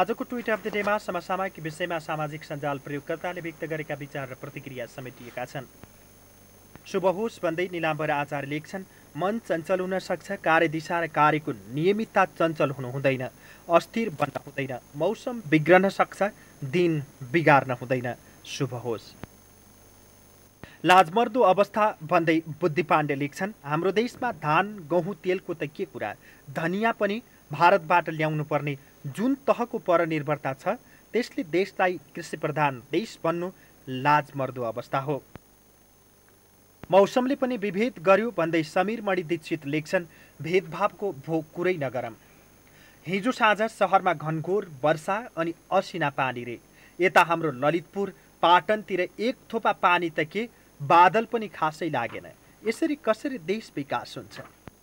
आजको tweet of the डेमा समसामयिक विषयमा सामाजिक सञ्जाल प्रयोगकर्ताले व्यक्त गरेका विचार र प्रतिक्रिया समेटिएका छन्। शुभ होस् भन्दै निलाम्बर आचार्य लेख्छन्, मन चञ्चल हुन सक्छ, कार्यदिशा र कार्यको नियमितता चञ्चल हुनु हुँदैन, अस्थिर बन्न हुँदैन, मौसम बिग्रन सक्छ, दिन बिगार्न हुँदैन। शुभ होस्। लाजमर्दो अवस्था भन्दै बुद्धि पाण्डे लेख्छन्, हाम्रो देशमा धान गहुँ तेलको त के कुरा, धनियाँ पनि भारतबाट ल्याउनु पर्ने जुन तहको परनिर्भरता छ त्यसले देशलाई कृषि प्रधान देश बन्नु लाजमर्दो अवस्था हो। मौसमले पनि विभेद गर्यो भन्दै समीर मणि दीक्षित लेख्छन्, भेदभावको भो कुरै नगरम। हिजो साँझ सहरमा घनघोर वर्षा अनि असिना पानी रे। यता हाम्रो ललितपुर पाटनतिर एक थोपा पानी त के बादल पनि खासै लागेन। यसरी कसरी देश विकास हुन्छ?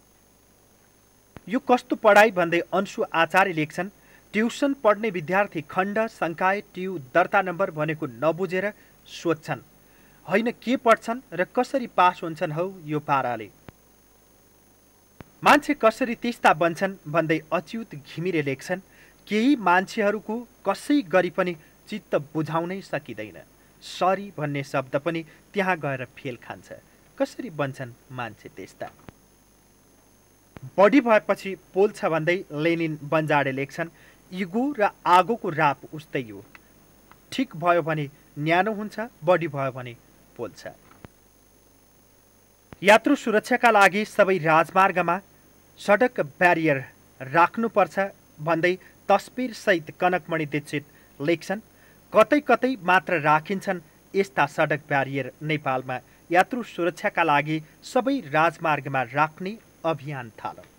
यो कस्तो पढाइ भन्दै अंशु आचार्य लेख्छन्, ट्युसन पढ्ने विद्यार्थी खण्ड संकाय ट्यु दर्ता नम्बर भनेको नबुझेर सोध्छन्, होइन के पढ्छन् र कसरी पास हुन्छन् हौ यो पाराले। मान्छे कसरी त्यस्ता बन्छन् भन्दै अच्युत घिमिरे लेख्छन्, केही मान्छेहरूको कसै गरी पनि चित्त बुझाउनै सकिँदैन। सरी भन्ने शब्द पनि त्यहाँ गएर फेल खान्छ। कसरी बन्छन् मान्छे त्यस्ता? बढी भएपछि पोल्छ भन्दै लेनिन बन्जाडे लेख्छन्, इगो र आगोको राप उस्तै हो, ठिक भयो भने न्यानो हुन्छ, बढी भयो भने पोल्छ। यात्रु सुरक्षाका लागि सबै राजमार्गमा सडक ब्यारियर राख्नुपर्छ भन्दै तस्बिर सहित कनकमणि दीक्षित लेख्छन्, कतै कतै मात्र राखिन्छन् यस्ता सडक ब्यारियर। नेपालमा यात्रु सुरक्षाका लागि सबै राजमार्गमा राख्ने अभियान थालौँ।